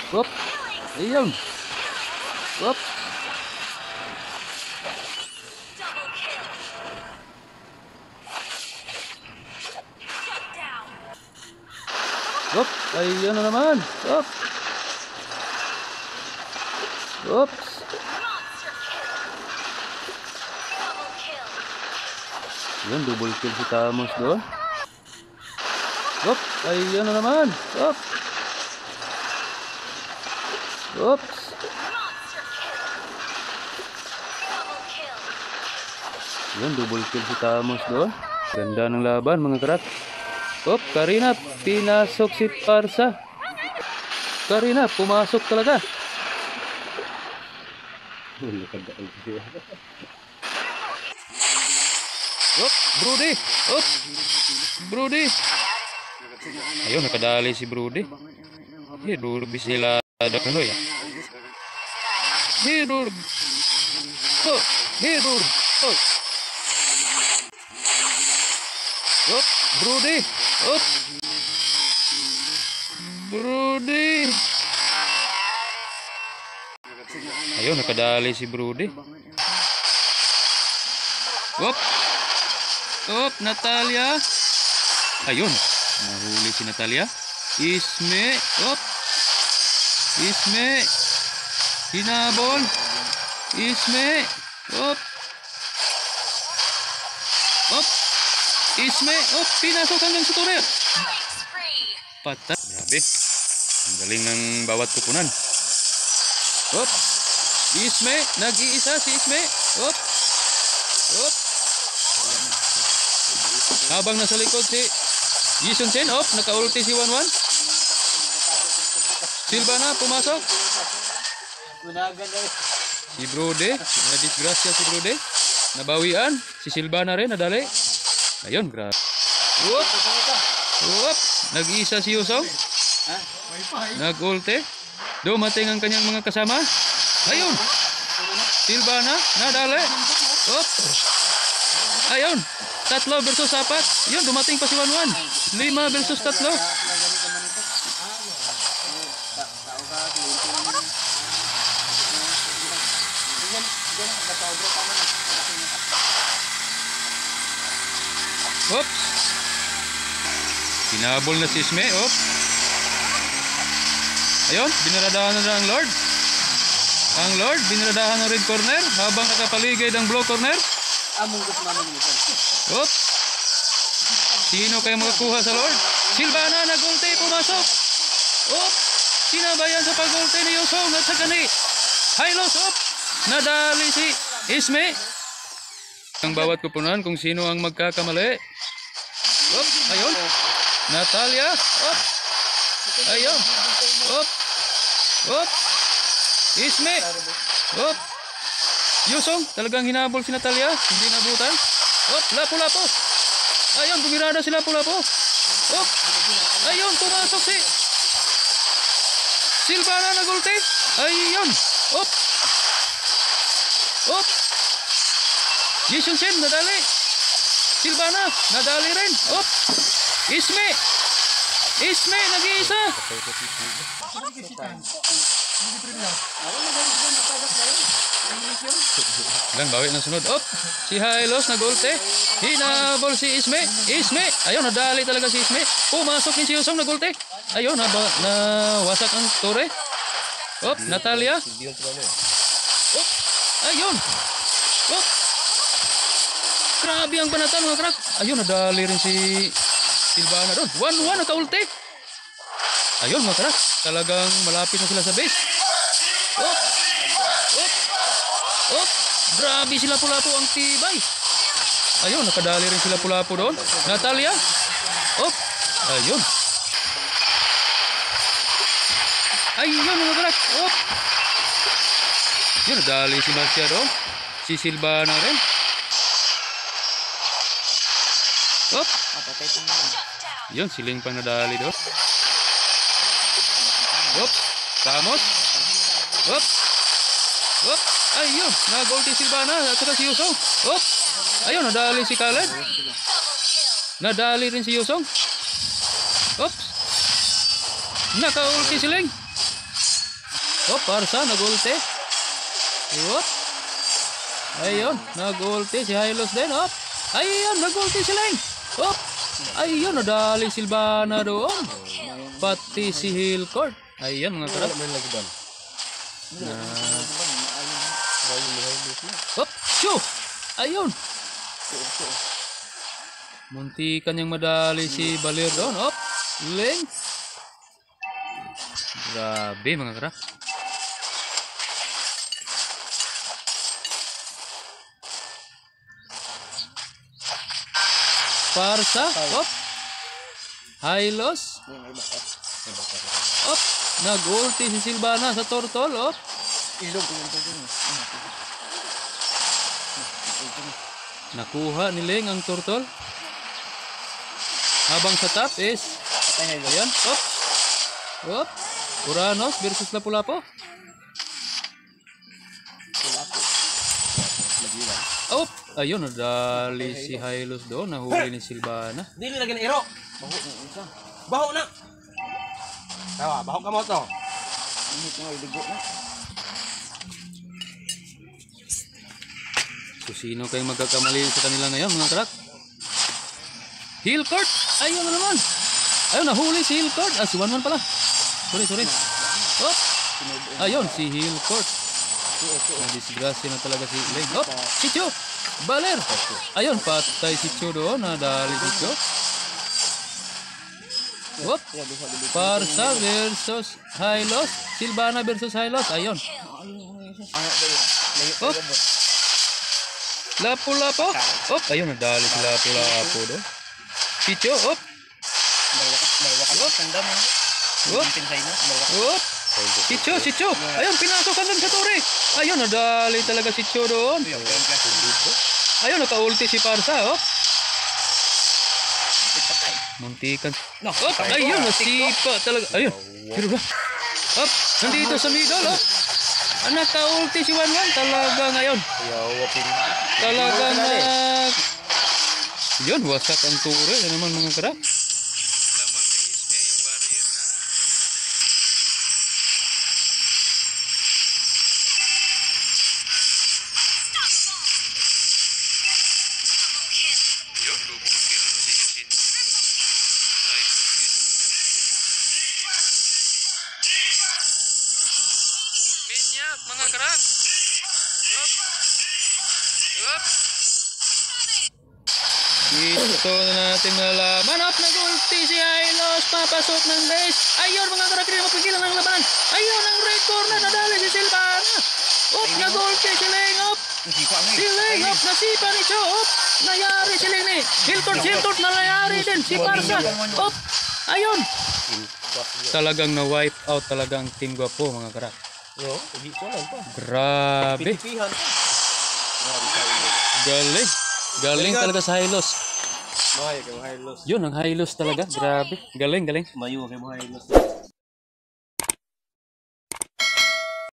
Whoop. Ayun. Whoop. Whoop. Ayun na naman. Whoop. Oops. Yun, double kill si Tamos doon. Whoop. Ayun na naman. Whoop. Oops. Yun, double kill si Tamos doon. Ganda ng laban mga karat. Oop, Karina, pinasok si Parsa. Karina, pumasok talaga. Oop, Brody. Oop, Brody. Ayun, nakadali si Brody. Hidur bisila ada kano ya. Hidur. Oh, hidur. Oh. Oop, Brody. Oop. Brody. Ayun, nakadali si Brody. Oop. Oop, Natalia. Ayun, nahuli si Natalia. Isme. Oop. Isme. Hinabol. Isme. Oop. Oop. Isme. Oop, pinasok hanggang sa turer. Patay. Grabe. Ang galing ng bawat kupunan. Oop. Isme. Nag-iisa si Isme. Oop. Oop. Habang nasa likod si Jason Chen. Oop. Naka-ulti si 1-1. Silvana pumasok. Si Brode. Na-disgrasya si Brode. Nabawian. Si Silvana rin. Nadali. Ayun. Grabe. Oop. Oop. Nag-iisa si Yusong. Nag-ulti. Dumating ang kanyang mga kasama. Ayun. Silvana. Nadali. Oop. Ayun. 3 versus 4. Yun. Dumating pa si 1-1. 5 versus 3. Oops. Pinabol na si Isme. Oops. Ayun, binaradahan na ang Lord. Ang Lord, binaradahan ng red corner habang nakapaligid ang blue corner. Oops. Sino kayo makakuha sa Lord? Silvana nag-ulti, pumasok. Oops. Sinabayan sa pag-ulti ni Yusong at sa kani. Hylos, oops. Nadali si Isme. Ang bawat kupunan kung sino ang magkakamali. Op, ayun. Natalia. Op. Ayun. Op. Op. Isme. Op. Yusong, talagang hinabol si Natalia. Hindi nabutan. Op, lapo-lapo. Ayun, bumirada si lapo-lapo. Op. Ayun, pumasok si Silvana nagulti. Ayun. Op. Op. Jason Chen, nadali. Silvana, nadali rin. Op. Isme. Isme, nag-iisa. Lang, bawi ng sunod. Op. Si Hylos, nag-ulte. Hinabol si Isme. Isme. Ayun, nadali talaga si Isme. Pumasok din si Yusong, nag-ulte. Ayun, nawasak ang tore. Op, Natalia. Op. Ayun. Op. Grabe ang banatan mga krak. Ayun, nadali rin si Silvana doon. 1-1 naka-ulti. Ayun mga krak. Talagang malapit na sila sa base. Op. Op. Op. Grabe sila Lapu-Lapu ang tibay. Ayun, nakadali rin sila Lapu-Lapu doon. Natalia. Op. Ayun. Ayun mga krak. Op. Yun, nadali si Marcia doon. Si Silvana rin. Op. Yun, siling pang nadali doon. Op. Tamos. Op. Op. Ayun, nag-ulti si Silvana at saka si Yusong. Op. Ayun, nadali si Khaled. Nadali rin si Yusong. Op. Naka-ulti si Ling. Oh, Parsa nag-ulti. Whoop. Ayun, nag-ulti si Hylos din. Oh. Ayun, nag-ulti si Leng. Oh. Ayun, nadali Silvana doon. Pati si Hillcourt. Ayun mga karap. Hop, shoo! Ayun. Muntikan yung madali si Balir doon. Hop, Leng. Grabe mga karap. Parsa, hop. Hylos. Hop, nag-ulti si Silvana sa Tortol, hop. Nakuha ni Leng ang Tortol. Habang sa top is ayan, hop. Hop. Uranos versus Lapu-Lapu. Hop. Ayun, nadali si Hylos doon. Nahuli ni Silvana. Dili lagi na iro. Baho na. Tawa, baho ka mo to. Ini ko ay ligo na. So sino kayong magkakamali sa kanila ngayon mga karak? Hillcourt! Ayun na naman! Ayun, nahuli si Hillcourt! Ah, si Wanwan pala. Sorry. Hop! Ayun, si Hillcourt. Nadisgrasya na talaga si Leng. Hop! Si Cho! Baler! Ayun, patay si Cho doon. Nadali si Cho. Hop! Parsa versus Hylos. Silvana versus Hylos. Ayun. Hop! Lapu-Lapu. Hop! Ayun, nadali si Lapu-Lapu doon. Si Cho. Hop! Hop! Hop! Si Cho. Ayun, pinasukan doon sa tore. Ayun, nadali talaga si Cho doon. Ayun, naka-ulti si Parsa, oh. Muntikan. Hop, ayun, nasipa talaga. Ayun, pero ba? Hop, nandito sa middle, oh. Naka-ulti si Wanwan talaga ngayon. Talaga na. Yun, wasak ang tore. Yan naman mga karap. Minyak mga karak. Yup. Dito na natin malaman. Up, nag-ulti si Hylos. Papasok ng base. Ayun mga karak, hindi mapigilan ng labanan. Ayun ang red corner. Nadali si Silvana. Up, nag-ulti si Leng. Up. Si Leng. Up, nasipa ni Cho. Up. Nayari si Leng ni. Hillcourt na nayari din. Si Parsa. Up. Ayun. Talagang na-wipe out talagang Team Guapo mga karak. Grabe. Galing talaga sa Hylos. Yun ang Hylos talaga. Grabe. Galing. Mayo kay mo Hylos.